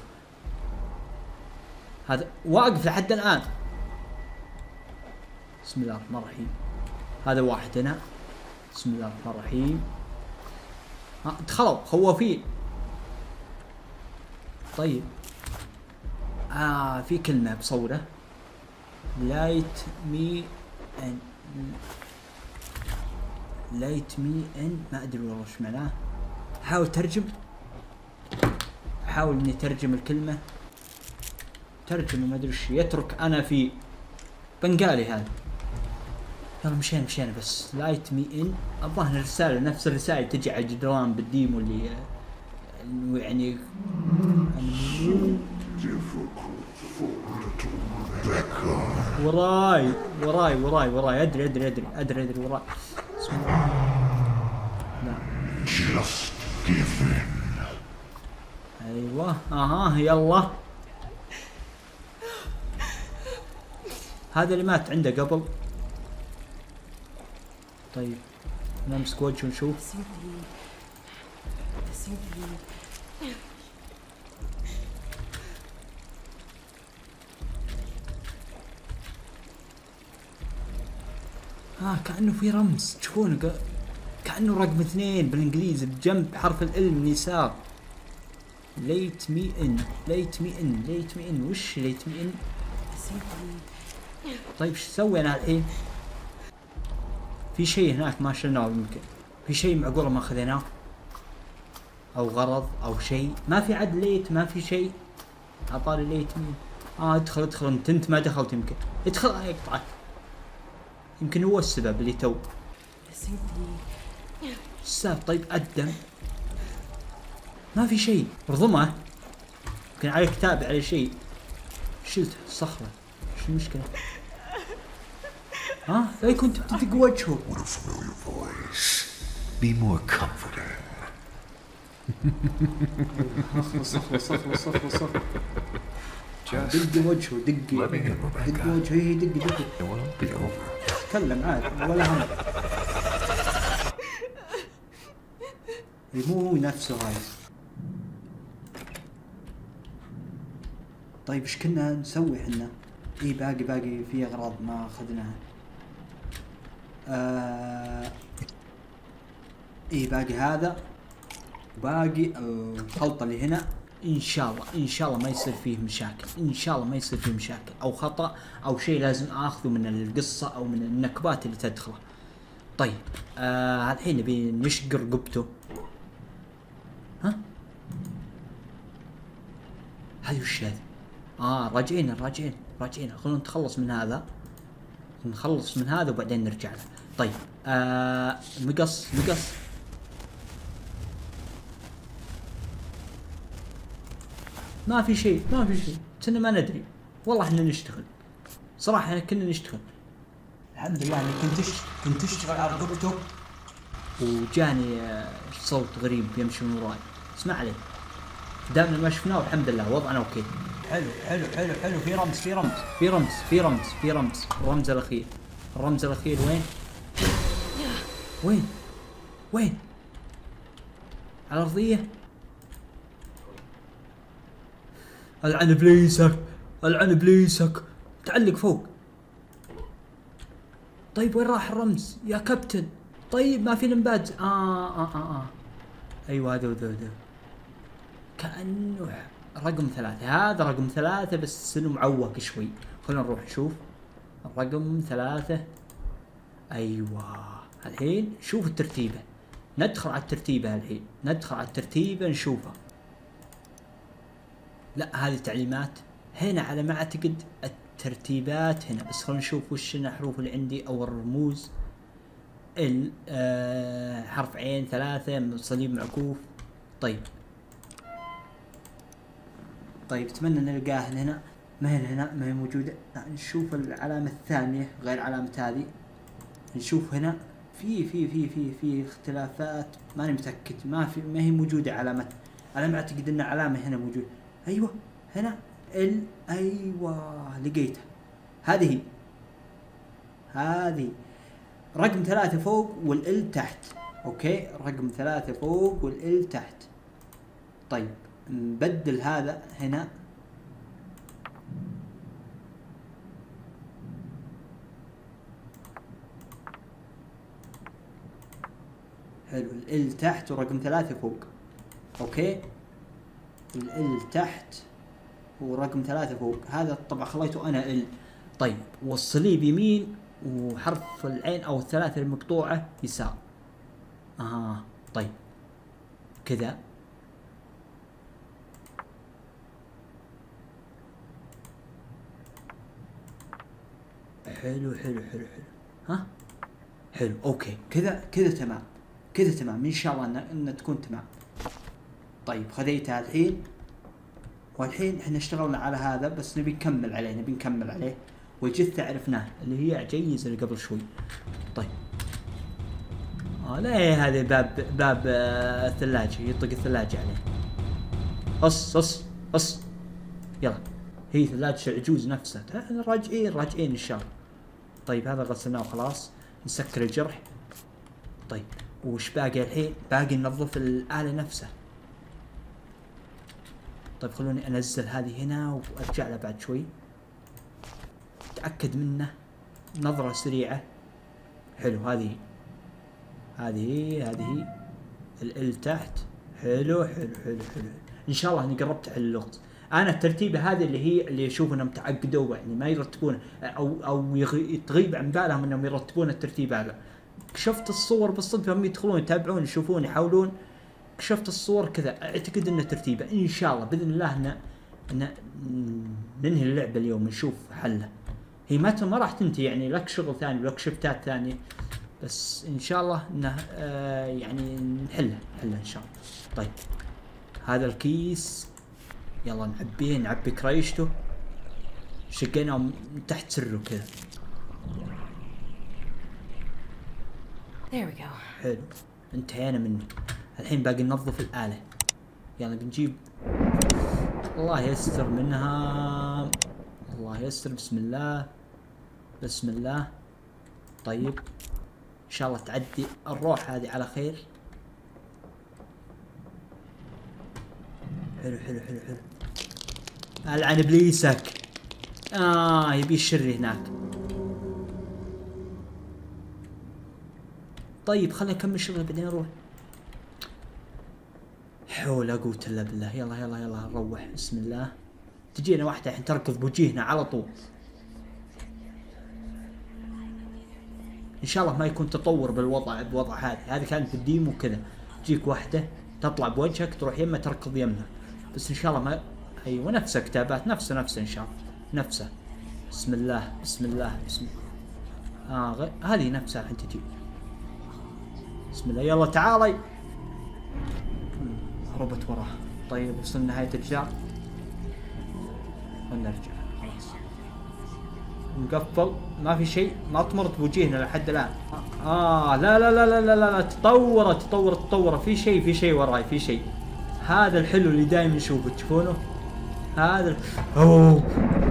هذا واقف لحد الان. بسم الله الرحمن الرحيم. هذا واحد هنا. بسم الله الرحمن الرحيم. ها دخلوا خوافين. طيب آه في كلمة بصوره. لايت مي ان لايت مي ان ما ادري والله وش معناه. حاول ترجم. حاول اني ترجم الكلمة. ترجم ما ادري وش. يترك انا في بنغالي هذا. يلا مشينا مشينا بس. لايت مي ان الظاهر الرسالة نفس الرسائل تجي على الجدران بالديمو اللي يعني وراي وراي وراي وراي ادري ادري ادري ادري ادري وراي. بسم الله. لا ايوه اها يلا. هذا اللي مات عنده قبل. طيب نمسك وجهه ونشوف. اه كأنه في رمز تشوفونه كأنه رقم اثنين بالانجليزي بجنب حرف ال من يسار. ليت مي ان ليت مي ان ليت مي ان وش ليت مي ان؟ طيب ايش سوي انا الحين؟ في شيء هناك ما شلناه يمكن. في شيء معقوله ما خذيناه او غرض او شيء. ما في عد ليت ما في شيء. اعطاني ليت مي. اه ادخل ادخل انت انت ما دخلت يمكن. ادخل يقطعك. يمكن هو السبب اللي تو. السبب. طيب الدم ما في شيء. رضمه يمكن على كتاب على شيء. شلته صخرة. شو المشكلة؟ ها؟ لا كنت بتدق وجهه. What a familiar voice. Be more comforting. اخلص اخلص اخلص اخلص اخلص. دق وجهه دق دق وجهه. هي دق دق. It will be over. تكلم عادي ولا هم. مو نفسه هاي. طيب ايش كنا نسوي احنا؟ اي باقي باقي في اغراض ما اخذناها. آه اي باقي هذا. باقي الخلطة اللي هنا. ان شاء الله ان شاء الله ما يصير فيه مشاكل. ان شاء الله ما يصير فيه مشاكل او خطأ او شيء لازم اخذه من القصة او من النكبات اللي تدخله. طيب آه الحين نبي نشق رقبته. ها هذه وش هذه؟ اه راجعين راجعين راجعين. خلونا نتخلص من هذا. نخلص من هذا وبعدين نرجع له. طيب آه مقص مقص. ما في شيء ما في شيء. كنا ما ندري والله احنا نشتغل صراحة. احنا كنا نشتغل الحمد لله. اني كنت كنت اشتغل على رقبته وجاني صوت غريب يمشي من وراي. اسمع عليه. دامنا ما شفناه الحمد لله وضعنا اوكي. حلو حلو حلو حلو. في رمز في رمز في رمز في رمز في رمز. الرمز الاخير. الرمز الاخير وين؟ وين؟ وين؟ على الارضية. العن ابليسك العن ابليسك. تعلق فوق. طيب وين راح الرمز يا كابتن؟ طيب ما في لمبات. آه آه آه آه ايوه هذا وذا وذا كأنه رقم ثلاثة. هذا رقم ثلاثة بس انه معوق شوي. خلينا نروح نشوف الرقم ثلاثة. ايوه الحين شوف الترتيبة. ندخل على الترتيبة الحين. ندخل على الترتيبة نشوفها. لا هذه تعليمات. هنا على ما اعتقد الترتيبات هنا. بس خلينا نشوف وش الحروف اللي عندي او الرموز. ال آه حرف عين ثلاثة صليب معكوف. طيب طيب اتمنى نلقاها هنا. ما هي هنا ما هي موجودة. لا نشوف العلامة الثانية غير علامة هذه. نشوف هنا في في في في في اختلافات. ماني متأكد. ما في ما هي موجودة علامة. على ما اعتقد ان علامة هنا موجودة. ايوه هنا ال ايوه لقيتها. هذه هذه رقم ثلاثة فوق والال تحت. اوكي رقم ثلاثة فوق والال تحت. طيب نبدل هذا هنا. حلو ال تحت ورقم ثلاثة فوق. اوكي ال تحت ورقم ثلاثة فوق. هذا طبعا خليته انا ال. طيب والصليب يمين وحرف العين او الثلاثة المقطوعة يسار. اها طيب كذا. حلو حلو حلو حلو. ها حلو اوكي كذا كذا تمام. كذا تمام ان شاء الله ان, إن تكون تمام. طيب خذيتها الحين. والحين احنا اشتغلنا على هذا بس نبي نكمل عليه. نبي نكمل عليه. والجثة عرفناه اللي هي عجيز اللي قبل شوي. طيب اه لا هذا باب باب آه الثلاجة. يطق الثلاجة عليه. قص قص قص. يلا هي ثلاجة العجوز نفسها. راجعين راجعين ان شاء الله. طيب هذا غسلناه وخلاص. نسكر الجرح. طيب وش باقي الحين؟ باقي ننظف الآلة نفسها. طيب خلوني انزل هذه هنا وارجع لها بعد شوي. تأكد منه نظرة سريعة. حلو هذه هذه هذه ال تحت. حلو حلو حلو حلو. ان شاء الله اني قربت على اللغز. انا الترتيبه هذه اللي هي اللي اشوف انهم تعقدوا يعني ما يرتبون او او تغيب عن بالهم انهم يرتبون الترتيب هذا. كشفت الصور بالصدفه هم يدخلون يتابعون يشوفون يحاولون. كشفت الصور كذا اعتقد انه ترتيبه. ان شاء الله باذن الله ان ان ننهي اللعبه اليوم نشوف حلها. هي ما ما راح تنتهي يعني لك شغل ثاني لك شفتات ثانيه. بس ان شاء الله انه آه يعني نحلها نحلها ان شاء الله. طيب هذا الكيس يلا نعبيه نعبي كريشته. شقيناه من تحت سره كذا. There we go. حلو انتهينا منه. الحين باقي ننظف الآلة. يلا بنجيب. الله يستر منها. الله يستر. بسم الله بسم الله. طيب ان شاء الله تعدي الروح هذه على خير. حلو حلو حلو حلو. العن ابليسك. اه يبي الشر هناك. طيب خلينا نكمل شغل بعدين نروح. حول لا قوة الا بالله. يلا يلا يلا نروح. بسم الله. تجينا واحدة الحين تركض بوجهنا على طول. ان شاء الله ما يكون تطور بالوضع بوضع هذه. هذه كانت في الديمو كذا. تجيك واحدة تطلع بوجهك تروح يمه تركض يمها. بس ان شاء الله ما ايوه نفسه كتابات نفسه نفسه ان شاء الله نفسه. بسم الله بسم الله بسم الله. اه غ... هذه نفسها الحين تجي. بسم الله يلا تعالي. هربت وراه. طيب وصلنا نهاية الجار. ونرجع خلاص. نقفل ما في شيء. ما طمرت بوجهنا لحد الان. اه لا لا لا لا لا لا, لا. تطورت تطورت تطورت. في شيء في شيء وراي في شيء. هذا الحلو اللي دائما نشوفه تشوفونه. هذا ال... اوه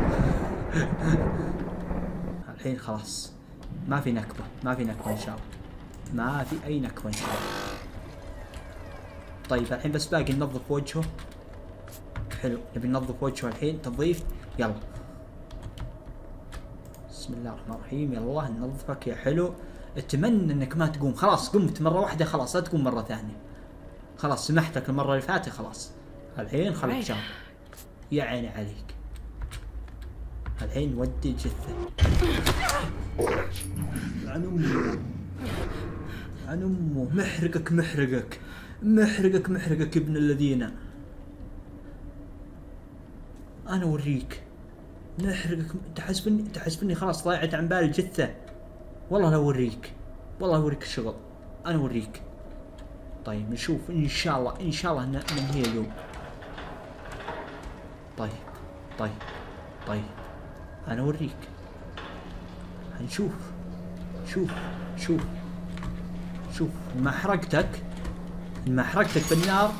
الحين خلاص ما في نكبة ما في نكبة ان شاء الله. ما في اي نكبة ان شاء الله. طيب الحين بس باقي ننظف وجهه. حلو نبي ننظف وجهه الحين تنظيف. يلا بسم الله الرحمن الرحيم. يلا ننظفك يا حلو. اتمنى انك ما تقوم. خلاص قمت مرة واحدة خلاص لا تقوم مرة ثانية. خلاص سمحتك المرة اللي فاتت خلاص. الحين خلك جنب. يا عيني عليك. الحين ودي الجثة. عن أمه. عن أمه. محرقك محرقك. محرقك محرقك ابن الذين. أنا أوريك. محرقك. تحسبني تحسبني خلاص ضايعت عن بالي الجثة. والله لا أوريك. والله أوريك الشغل. أنا أوريك. طيب نشوف إن شاء الله إن شاء الله ننهي اليوم. طيب طيب طيب أنا أوريك. هنشوف. شوف شوف شوف ما حرقتك ما حرقتك بالنار.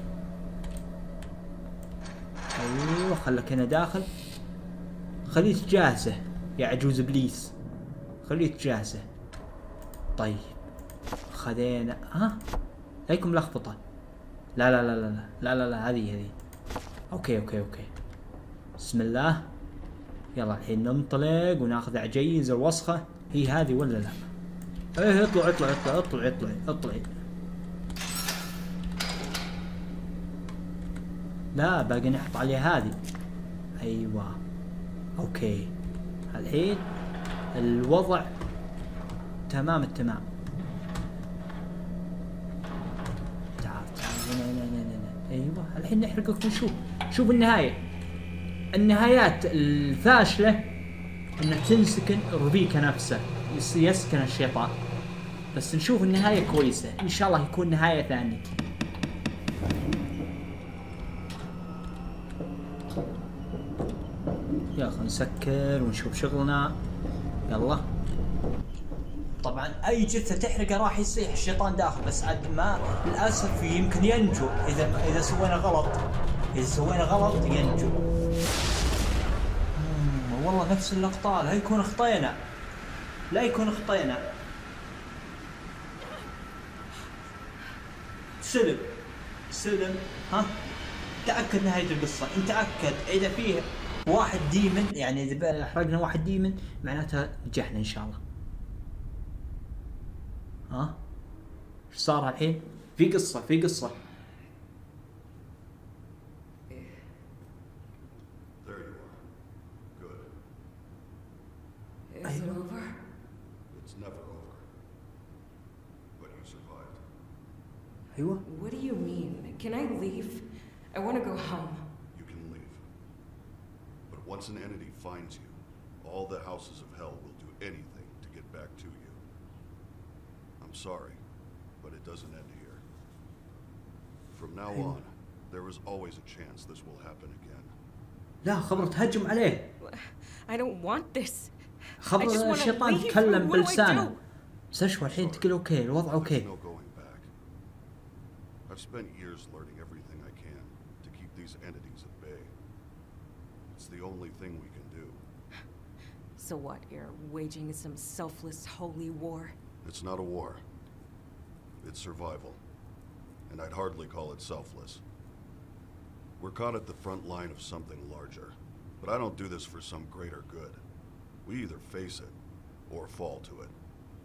أيوه خلك هنا داخل. خليك جاهزة يا عجوز إبليس. خليك جاهزة. طيب خذينا ها ليكم لخبطة. لا لا لا لا لا لا لا هذه هذه. اوكي اوكي اوكي بسم الله. يلا الحين ننطلق وناخذ عجيز الوسخة. هي هذه ولا لا؟ ايه اطلع اطلع اطلع اطلع اطلع اطلع. لا باقي نحط عليها هذه. ايوه اوكي الحين الوضع تمام التمام. تعال تعال لا لا لا لا. ايوه الحين نحرقك ونشوف. شوف النهاية. النهايات الفاشلة انك تنسكن ربيكا نفسه يسكن الشيطان. بس نشوف النهاية كويسة ان شاء الله يكون نهاية ثانية. يا اخي نسكر ونشوف شغلنا. يلا. طبعا اي جثة تحرقه راح يصيح الشيطان داخل. بس عاد ما للاسف يمكن ينجو اذا اذا سوينا غلط. اذا سوينا غلط ينجو. والله نفس اللقطة. لا يكون اخطينا. لا يكون اخطينا. سلم سلم. ها تأكد نهاية القصة. انت تأكد اذا فيه واحد ديمن يعني اذا حرقنا واحد ديمن معناتها نجحنا ان شاء الله. ها ايش صار الحين؟ في قصة في قصة. Is it over? It's never over. But you survived. ايوه. What do you mean? Can I leave? I want to go home. You can leave. But once an entity finds you, all the houses of hell will do anything to get back to you. I'm sorry, but it doesn't end here. From now on, there is always a chance this will happen again. لا خبر تهجم عليه. I don't want this. خبر الشيطان تكلم بلسانه. سشوى الحين تقول اوكي الوضع اوكي. I've spent years learning everything I can to keep these entities at bay. It's the only thing we can do. So what, you're waging some selfless holy war? It's not a war. It's survival. And I'd hardly call it selfless. We're caught at the front line of something larger. But I don't do this for some greater good. We either face it, or fall to it.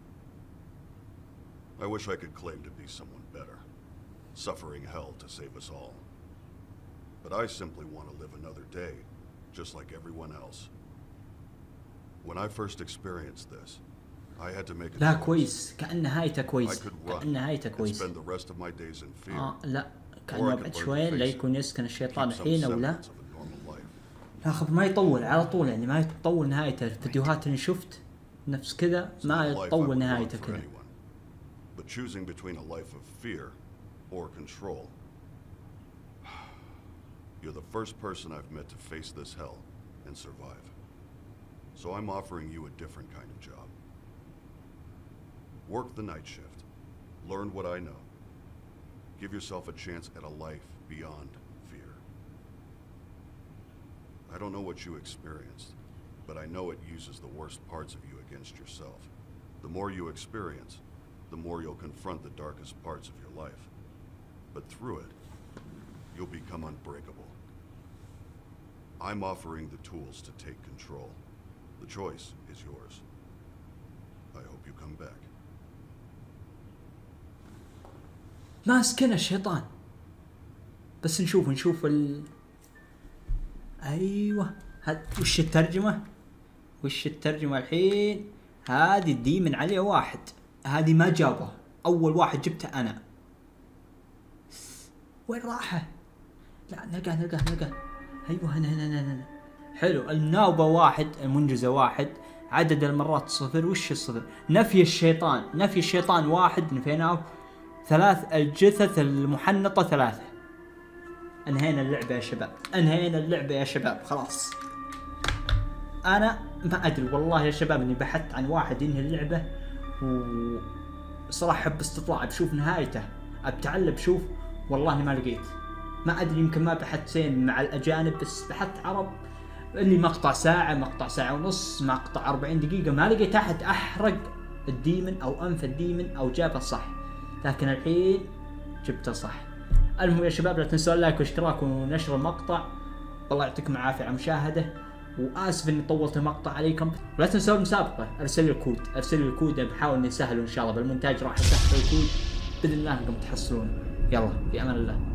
I wish I could claim to be someone better, suffering hell to save us all. But I simply want to live another day, just like everyone else. When I first experienced this, I had to make a لا choice. كويس كأن نهايته I كويس. could كأن run نهايته and كويس. spend the rest of my days in fear. آه لا Or كأنه I could بعد learn to شوي لا face يكون it, يسكن الشيطان keep some الحين ولا. semblance of a normal life. لا خب ما يطول على طول يعني ما يطول نهايته. الفيديوهات اللي شفت نفس كذا ما يطول نهايته كذا. But choosing between a life of fear or control. You're the first person I've met to face this hell and survive. So I'm offering you a different kind of job. Work the night shift. Learn what I know. Give yourself a chance at a life beyond fear. I don't know what you experienced, but I know it uses the worst parts of you against yourself. The more you experience, the more you'll confront the darkest parts of your life. But through it, you'll become unbreakable. I'm offering the tools to take control. The choice is yours. I hope you come back. ماسكنا الشيطان. بس نشوف نشوف ال ايوه هاد وش الترجمة؟ وش الترجمة الحين؟ هذه الديمن عليه واحد، هذه ما جابه، اول واحد جبته انا. وين راحه؟ لا نلقاه نلقاه نلقاه. ايوه هنا هنا هنا هنا. حلو. الناوبة واحد، المنجزة واحد، عدد المرات صفر. وش الصفر؟ نفي الشيطان، نفي الشيطان واحد نفيناه. ثلاث الجثث المحنطة ثلاثة. انهينا اللعبة يا شباب، انهينا اللعبة يا شباب خلاص. انا ما ادري والله يا شباب اني بحثت عن واحد ينهي اللعبة، وصراحة احب استطلاع بشوف نهايته، ابتعلم بشوف، والله اني ما لقيت. ما ادري يمكن ما بحثت زين مع الاجانب، بس بحثت عرب اللي مقطع ساعة، مقطع ساعة ونص، مقطع أربعين دقيقة، ما لقيت احد احرق الديمن او انف الديمن او جابه صح. لكن الحين جبته صح. المهم يا شباب لا تنسوا اللايك واشتراك ونشر المقطع. والله يعطيكم العافية على المشاهدة، واسف اني طولت المقطع عليكم. ولا تنسوا المسابقة، ارسل لي الكود، ارسل لي الكود، بحاول اني اسهله ان شاء الله، بالمونتاج راح اسهل الكود باذن الله انكم تحصلونه. يلا في امان الله.